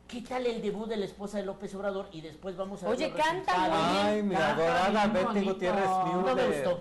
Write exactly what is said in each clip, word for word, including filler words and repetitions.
¿qué tal el debut de la esposa de López Obrador? Y después vamos a ver. Oye, los canta resultados. muy bien. Ay, mi Canta adorada bien Betty bonito. Gutiérrez Müller. No me gustó.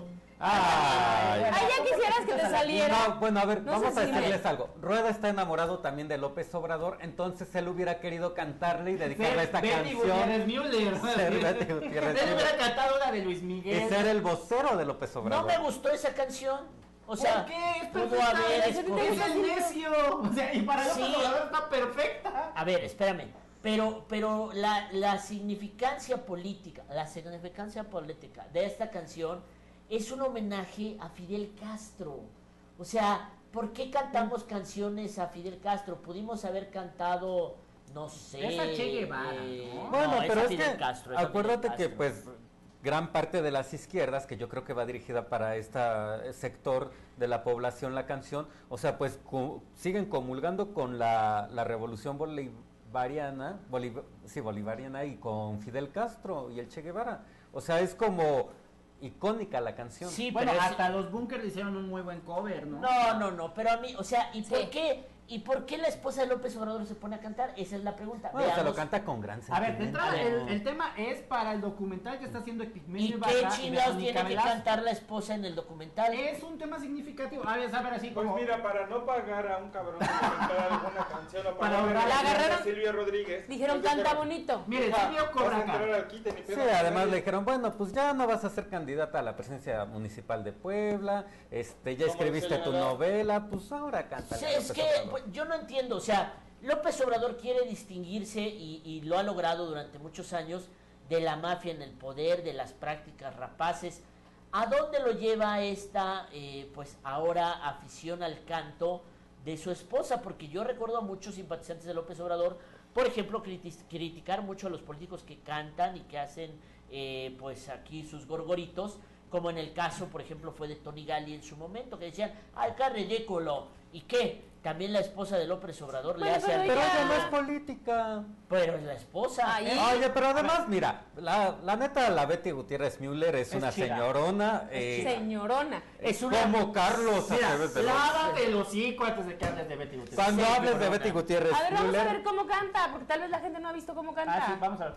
Ay. Ay, ya quisieras que te saliera. No, bueno, a ver, No vamos sé a si decirles me- algo. Rueda está enamorado también de López Obrador, entonces él hubiera querido cantarle y dedicarle esta Betty canción. Gutiérrez Müller. Ser Betty Gutiérrez Él hubiera Müller. cantado la de Luis Miguel. Y ser el vocero de López Obrador. No me gustó esa canción. O sea, ¿por qué? Es pudo perfecta, haber es escogido- es el necio. O sea, y para Sí. López Obrador está perfecta. A ver, espérame. Pero, pero la, la significancia política, la significancia política de esta canción es un homenaje a Fidel Castro. O sea, ¿por qué cantamos canciones a Fidel Castro? Pudimos haber cantado, no sé. Es a Che Guevara, ¿no? Bueno, no, es pero a es Fidel que Castro, es a acuérdate Fidel que Castro. pues gran parte de las izquierdas, que yo creo que va dirigida para este sector de la población la canción, o sea, pues cu- siguen comulgando con la, la revolución bolivariana, boliv sí, bolivariana y con Fidel Castro y el Che Guevara. O sea, es como icónica la canción. Sí, Bueno, pero es- hasta los Bunkers hicieron un muy buen cover, ¿no? No, no, no, pero a mí, o sea, ¿y Sí. por qué? ¿Y por qué la esposa de López Obrador se pone a cantar? Esa es la pregunta. Bueno, se lo Veamos. canta con gran A ver, sentimiento. de entrada, A ver. el, el tema es para el documental que está haciendo ¿Y Epigmenio qué Ibarra chingados de tiene que Velasco. cantar la esposa en el documental? Es un tema significativo. A ver, a ver, así Pues como... mira, para no pagar a un cabrón que le cantara alguna canción o Para para ahorrar- La agarraron- a Silvia Rodríguez. Dijeron, pues, canta dijeron, bonito. Mire, Ah, Silvio vas a cobra entrar acá. aquí, te ni Sí, pedo, además nadie. le dijeron, bueno, pues ya no vas a ser candidata a la presidencia municipal de Puebla, este, ya ¿Cómo escribiste dice tu la verdad? novela, pues ahora canta. Sí, es que pues, yo no entiendo, o sea, López Obrador quiere distinguirse y, y lo ha logrado durante muchos años de la mafia en el poder, de las prácticas rapaces. ¿A dónde lo lleva esta, eh, pues ahora, afición al canto de su esposa? Porque yo recuerdo a muchos simpatizantes de López Obrador, por ejemplo, criti- criticar mucho a los políticos que cantan y que hacen, eh, pues aquí sus gorgoritos, como en el caso, por ejemplo, fue de Tony Gali en su momento, que decían, ¡ay, qué ridículo! ¿Y qué? También la esposa de López Obrador le Bueno, hace pero al... Pero ya- ella no es política. Pero es la esposa. Ay, ¿eh? Oye, pero además, mira, la, la neta, la Betty Gutiérrez Müller es, Es una chida. señorona. Eh, Señorona. Es una... como Carlos Mira, Aceves de los- lávate el hocico antes de que hables de Betty Gutiérrez. Cuando Sí, hables de señorona. Betty Gutiérrez A ver, vamos a Müller, ver cómo canta, porque tal vez la gente no ha visto cómo canta. Ah, sí, vamos a ver.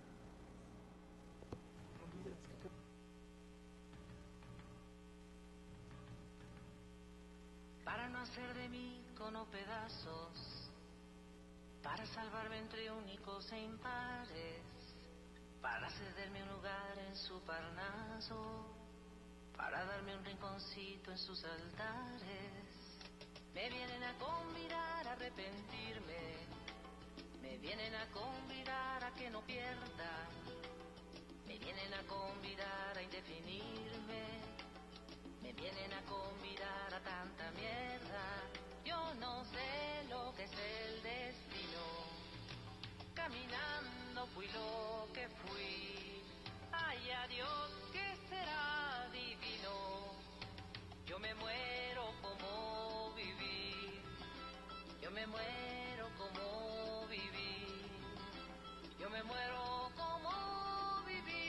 Para no hacer de mí cono pedazos, para salvarme entre únicos e impares, para cederme un lugar en su parnaso, para darme un rinconcito en sus altares. Me vienen a convidar a arrepentirme, me vienen a convidar a que no pierda, me vienen a convidar a indefinirme. Me vienen a convidar a tanta mierda. Yo no sé lo que es el destino. Caminando fui lo que fui. Ay, adiós, que será divino. Yo me muero como viví. Yo me muero como viví. Yo me muero como viví.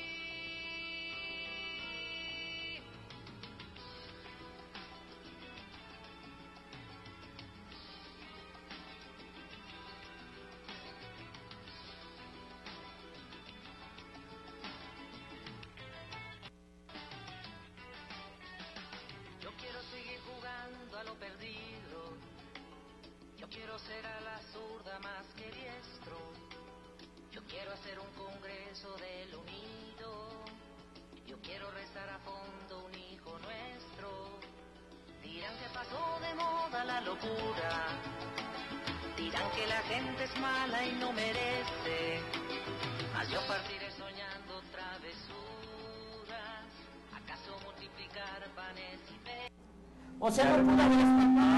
Yo quiero seguir jugando a lo perdido. Yo quiero ser a la zurda más que diestro. Yo quiero hacer un congreso del unido. Yo quiero rezar a fondo un hijo nuestro. Dirán que pasó de moda la locura. Dirán que la gente es mala y no merece. Mas yo partiré soñando travesuras. ¿Acaso multiplicar panes y peces? O sea, no pudo haber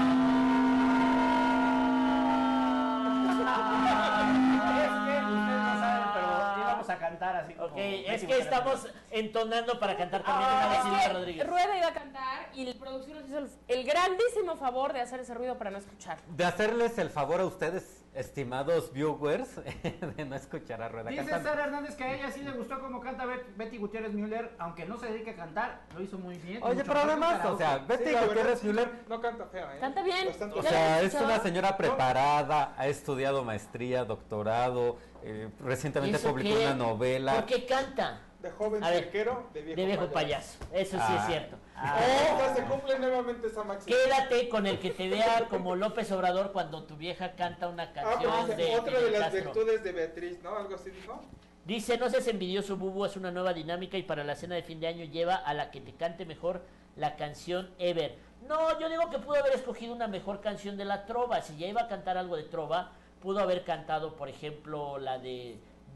Es que ustedes no saben, pero íbamos a cantar así como... Ok, es que estamos entonando para cantar también Ah, una de es Silvia que Rodríguez. Rueda iba a cantar y el productor nos hizo el, el grandísimo favor de hacer ese ruido para no escuchar. de hacerles el favor a ustedes Estimados viewers, de no escuchar a Rueda Dice cantando. Sara Hernández que a ella sí le gustó cómo canta Bet- Betty Gutiérrez Müller, aunque no se dedique a cantar, lo hizo muy bien. Oye, mucho pero mejor que además, karaoke. o sea, Betty Sí, la verdad, Gutiérrez sí, Müller, no canta fea, ¿eh? Canta bien. Bastante o ¿Ya sea, lo es escuchó? una señora preparada, ha estudiado maestría, doctorado, eh, ¿Y recientemente eso publicó qué? una novela. ¿Por qué canta? De joven A ver, cirquero, de viejo, De viejo payaso. Eso sí Ah. es cierto. Ya se cumple nuevamente esa O máxima. quédate con el que te vea como López Obrador cuando tu vieja canta una Ah, canción pues, de otra de Fidel las Castro. virtudes de Beatriz, ¿no? Algo así dijo. Dice, no seas envidioso, Bubu, es una nueva dinámica y para la cena de fin de año lleva a la que te cante mejor la canción ever. No, yo digo que pudo haber escogido una mejor canción de la trova. Si ya iba a cantar algo de trova, pudo haber cantado, por ejemplo, la de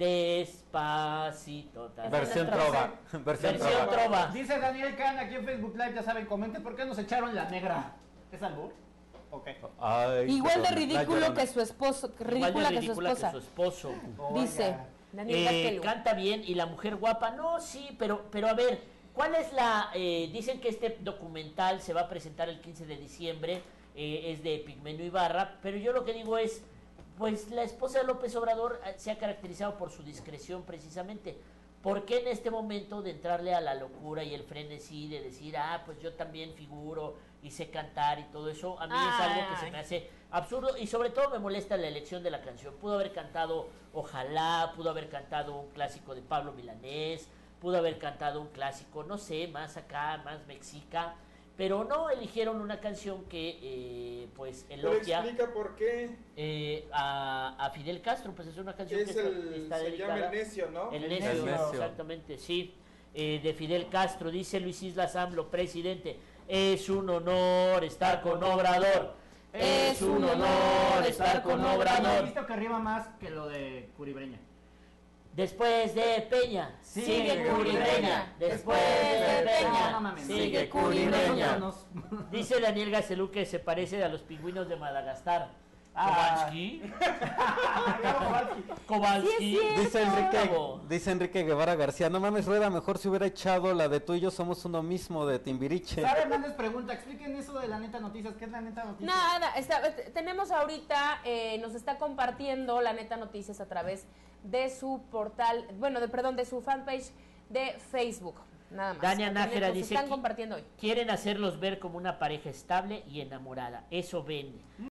Despacito. ta, ta, Versión ta, ta. trova. Versión Versión trova. trova. Dice Daniel Can aquí en Facebook Live, ya saben, comenten por qué nos echaron la negra. ¿Es albur? Ok. Ay, Igual de perdón, la ridículo llorona. que su esposo, Igual de ridícula que su ridícula esposa. que su esposo. Dice Oiga. Daniel Eh, Castelo. canta bien y la mujer guapa, no, sí, pero, pero a ver, ¿cuál es la...? eh, dicen que este documental se va a presentar el quince de diciembre, eh, es de Pigmenio Ibarra, pero yo lo que digo es, pues la esposa de López Obrador eh, se ha caracterizado por su discreción precisamente. ¿Por qué en este momento de entrarle a la locura y el frenesí de decir, ah, pues yo también figuro y sé cantar y todo eso? A mí es algo que se me hace absurdo y sobre todo me molesta la elección de la canción. Pudo haber cantado Ojalá, pudo haber cantado un clásico de Pablo Milanés, pudo haber cantado un clásico, no sé, más acá, más mexica, pero no, eligieron una canción que eh, pues Pero elogia explica por qué. eh, a, a Fidel Castro, pues es una canción Es que está, el, está se llama dedicada. El Necio, ¿no? El El necio, necio. exactamente, sí. Eh, de Fidel Castro, dice Luis Islas AMLO, presidente. Es un honor estar con Obrador. Es un honor estar con He Obrador. visto que rima más que lo de Curibreña. Después de Peña, Sigue sigue Curibreña. Peña. Después de Peña, Peña, no mames. sigue Curibreña. Curibreña. Dice Daniel Gacelú que se parece a los pingüinos de Madagascar. Ah. Kowalski. Kowalski. Sí, es cierto. Dice Enrique, Bravo. dice Enrique Guevara García, no mames, Rueda, mejor si hubiera echado la de tú y yo somos uno mismo de Timbiriche. Sara Hernández pregunta, expliquen eso de la neta noticias. ¿Qué es la neta noticias? Nada, está- t- tenemos ahorita, eh, nos está compartiendo la neta noticias a través de su portal, bueno, de, perdón, de su fanpage de Facebook. Nada más. Dania Porque Nájera nos dice están que- compartiendo hoy. Quieren hacerlos ver como una pareja estable y enamorada. Eso vende.